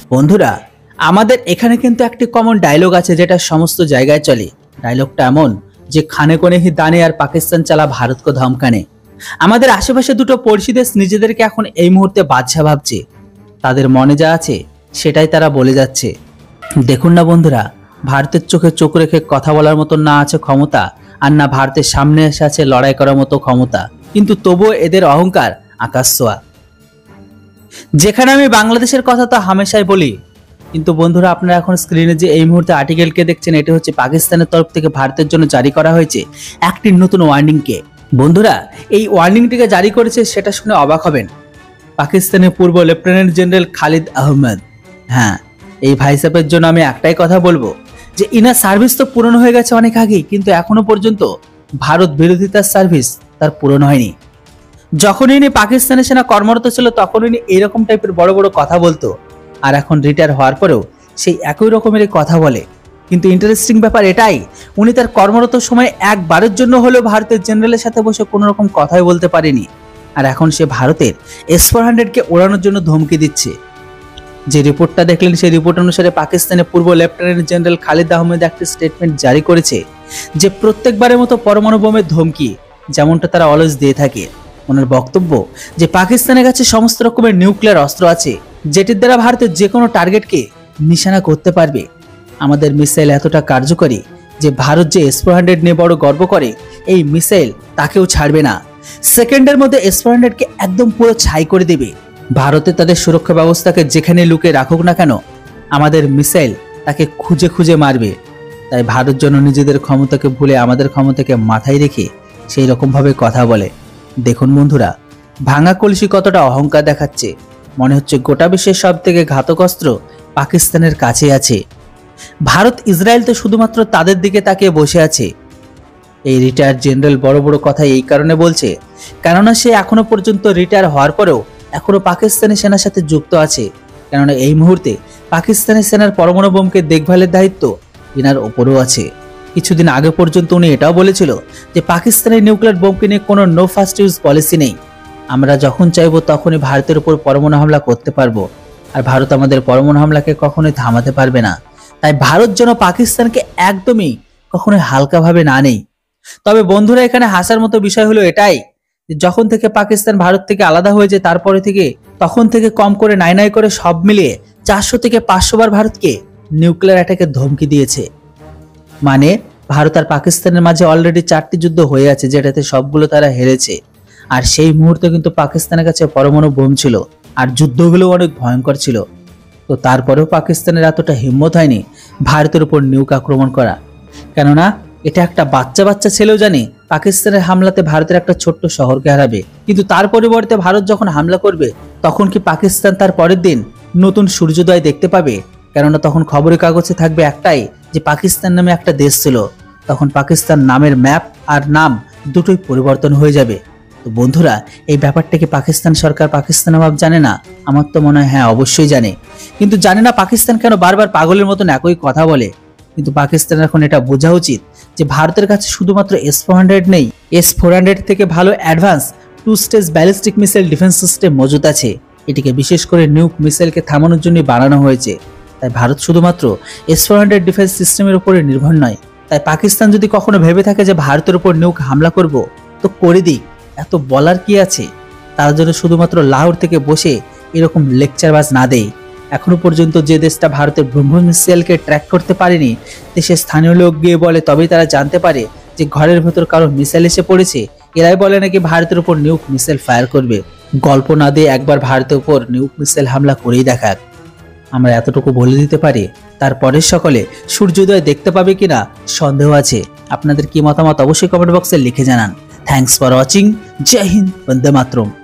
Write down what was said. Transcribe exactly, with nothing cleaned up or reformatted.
বন্ধুরা, আমাদের এখানে কিন্তু একটি কমন ডায়লগ আছে যেটা সমস্ত জায়গায় চলে। ডায়লগটা এমন যে খানে কোনে হি দানে আর পাকিস্তান চালা ভারত কো ধমকানে। আমাদের আশেপাশে দুটো পড়শি দেশ নিজেদেরকে এখন এই মুহূর্তে বাদশা ভাবছে। তাদের মনে যা আছে সেটাই তারা বলে যাচ্ছে। দেখুন না বন্ধুরা, ভারতের চোখে চোখ রেখে কথা বলার মতো না আছে ক্ষমতা, আর না ভারতের সামনে এসে আছে লড়াই করার মতো ক্ষমতা, কিন্তু তবুও এদের অহংকার আকাশ ছোঁয়া। যেখানে আমি বাংলাদেশের কথা তো হামেশাই বলি, কিন্তু বন্ধুরা আপনারা এখন স্ক্রিনে যে এই মুহূর্তে আর্টিকেলকে দেখছেন, এটি হচ্ছে পাকিস্তানের তরফ থেকে ভারতের জন্য জারি করা হয়েছে একটি নতুন ওয়ার্নিংকে। বন্ধুরা, এই ওয়ার্নিংটিকে জারি করেছে সেটা শুনে অবাক হবেন। পাকিস্তানের পূর্ব লেফটেন্যান্ট জেনারেল খালিদ আহমেদ। হ্যাঁ, এই ভাই সাহেবের জন্য আমি একটাই কথা বলবো যে ইনার সার্ভিস তো পূরণ হয়ে গেছে অনেক আগেই, কিন্তু এখনো পর্যন্ত ভারত বিরোধিতার সার্ভিস তার পূরণ হয়নি। যখন ইনি পাকিস্তানের সেনা কর্মরত ছিল তখন ইনি এইরকম টাইপের বড় বড় কথা বলতো, আর এখন রিটায়ার হওয়ার পরেও সেই একই রকমের কথা বলে। কিন্তু ইন্টারেস্টিং ব্যাপার এটাই, উনি তার কর্মরত সময় একবারের জন্য হলেও ভারতের জেনারেলের সাথে বসে কোনো রকম কথাই বলতে পারেনি, আর এখন সে ভারতের এস ফোর হান্ড্রেডকে ওড়ানোর জন্য ধমকি দিচ্ছে। যে রিপোর্টটা দেখলেন সেই রিপোর্ট অনুসারে পাকিস্তানের পূর্ব লেফটেন্যান্ট জেনারেল খালিদ আহমেদ একটি স্টেটমেন্ট জারি করেছে যে প্রত্যেকবারের মতো পরমাণু বোমের ধমকি যেমনটা তারা অলওয়েজ দিয়ে থাকে। ওনার বক্তব্য যে পাকিস্তানের কাছে সমস্ত রকমের নিউক্লিয়ার অস্ত্র আছে যেটির দ্বারা ভারতের যে কোনো টার্গেটকে নিশানা করতে পারবে। আমাদের মিসাইল এতটা কার্যকরী যে ভারত যে এস ফোর হান্ড্রেড নিয়ে বড় গর্ব করে, এই মিসাইল তাকেও ছাড়বে না। সেকেন্ডের মধ্যে এস ফোর হান্ড্রেডকে একদম পুরো ছাই করে দেবে। ভারতে তাদের সুরক্ষা ব্যবস্থাকে যেখানে লুকিয়ে রাখুক না কেন, আমাদের মিসাইল তাকে খুঁজে খুঁজে মারবে। তাই ভারত যেন নিজেদের ক্ষমতাকে ভুলে আমাদের ক্ষমতাকে মাথায় রেখে সেই রকমভাবে কথা বলে। দেখুন বন্ধুরা, ভাঙা কলসি কতটা অহংকার দেখাচ্ছে। মনে হচ্ছে গোটা বিশ্বের সব থেকে ঘাতক অস্ত্র পাকিস্তানের কাছে আছে। ভারত ইসরায়েল তো শুধুমাত্র তাদের দিকে তাকিয়ে বসে আছে। এই রিটায়ার জেনারেল বড় বড় কথা এই কারণে বলছে কেননা সে এখনো পর্যন্ত রিটায়ার হওয়ার পরেও এখনো পাকিস্তানি সেনার সাথে যুক্ত আছে। কেননা এই মুহূর্তে পাকিস্তানি সেনার পরমাণু বোমকে দেখভালের দায়িত্ব ইনার ওপরও আছে। কিছুদিন আগে পর্যন্ত উনি এটাও বলেছিল যে পাকিস্তানের নিউক্লিয়ার বোমকে নিয়ে কোনো নো ফার্স্ট ইউজ পলিসি নেই। আমরা যখন চাইবো তখনই ভারতের উপর পরমাণু হামলা করতে পারবো, আর ভারত আমাদের পরমাণু হামলাকে কখনোই থামাতে পারবে না। তাই ভারত যেন পাকিস্তানকে একদমই কখনোই হালকাভাবে না নেই। তবে বন্ধুরা, এখানে হাসার মতো বিষয় হলো এটাই যে যখন থেকে পাকিস্তান ভারত থেকে আলাদা হয়েছে তারপরে থেকে তখন থেকে কম করে নাই নাই করে সব মিলিয়ে চারশো থেকে পাঁচশো বার ভারতকে নিউক্লিয়ার অ্যাটাকের ধমকি দিয়েছে। মানে ভারত আর পাকিস্তানের মাঝে অলরেডি চারটি যুদ্ধ হয়ে আছে যেটাতে সবগুলো তারা হেরেছে। আর সেই মুহূর্তে কিন্তু পাকিস্তানের কাছে পরমাণু বোম ছিল, আর যুদ্ধগুলো অনেক ভয়ঙ্কর ছিল। তো তারপরেও পাকিস্তানের এতটা হিম্মত হয়নি ভারতের উপর নিউক আক্রমণ করা। কেননা এটা একটা বাচ্চা বাচ্চা ছেলেও জানে পাকিস্তানের হামলাতে ভারতের একটা ছোট্ট শহরকে হারাবে, কিন্তু তার পরিবর্তে ভারত যখন হামলা করবে তখন কি পাকিস্তান তার পরের দিন নতুন সূর্যোদয় দেখতে পাবে? কেননা তখন খবরের কাগজে থাকবে একটাই যে পাকিস্তান নামে একটা দেশ ছিল। তখন পাকিস্তান নামের ম্যাপ আর নাম দুটোই পরিবর্তন হয়ে যাবে। তো বন্ধুরা, এই ব্যাপারটাকে পাকিস্তান সরকার পাকিস্তান আবার জানে না? আমার তো মনে হয় হ্যাঁ, অবশ্যই জানে। কিন্তু জানে না পাকিস্তান কেন বারবার পাগলের মতন একই কথা বলে। কিন্তু পাকিস্তানের এখন এটা বোঝা উচিত যে ভারতের কাছে শুধুমাত্র এস ফোর হান্ড্রেড নেই, এস ফোর হান্ড্রেড থেকে ভালো advance to stage ballistic missile defence system মজুদ আছে। এটিকে বিশেষ করে নিউক মিসাইলকে থামানোর জন্য বানানো হয়েছে। তাই ভারত শুধুমাত্র এস ফোর হান্ড্রেড ডিফেন্স সিস্টেমের উপরে নির্ভর নয়। তাই পাকিস্তান যদি কখনো ভেবে থাকে যে ভারতের উপর নিউক হামলা করব, তো করে দিক, এত বলার কি আছে? তার জন্য শুধুমাত্র লাহোর থেকে বসে এরকম লেকচার বাজ না দেয়। এখনো পর্যন্ত যে দেশটা ভারতের ব্রহ্মস মিসাইলকে ট্র্যাক করতে পারেনি, দেশের স্থানীয় লোক গিয়ে বলে তবেই তারা জানতে পারে যে ঘরের ভেতর কারো মিসাইল এসে পড়েছে। এরাই বলে নাকি ভারতের উপর নিউক মিসাইল ফায়ার করবে। গল্প না দিয়ে একবার ভারতের উপর নিউক মিসাইল হামলা করেই দেখাক। আমরা এতটুকু বলে দিতে পারি, তারপরের সকলে সূর্যোদয় দেখতে পাবে কিনা সন্দেহ আছে। আপনাদের কি মতামত অবশ্যই কমেন্ট বক্সে লিখে জানান। Thanks for watching. জয় হিন্দ, বন্দে মাতরম।